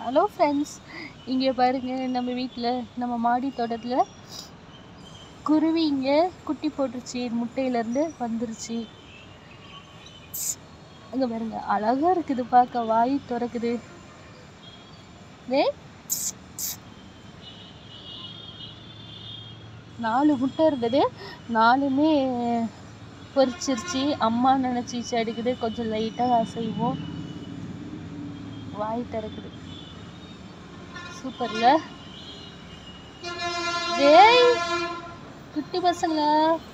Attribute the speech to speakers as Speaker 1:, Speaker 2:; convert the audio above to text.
Speaker 1: Hello friends, இங்கே பாருங்கள், நம்ம வீட்டில் நம்ம மாடி தோட்டத்தில் குருவிங்க குட்டி போட்டுருச்சு. முட்டையிலேருந்து வந்துருச்சு. அங்கே பாருங்க, அழகாக இருக்குது பார்க்க, வாய் திறக்குது. 4 முட்டை இருந்தது, 4மே பொரிச்சிருச்சு. அம்மா நினச்சிச்சு அடிக்குது, கொஞ்சம் லைட்டாக அசைவோம், வாய் திறக்குது. சூப்பர்ல. டேய் குட்டி பசங்களா,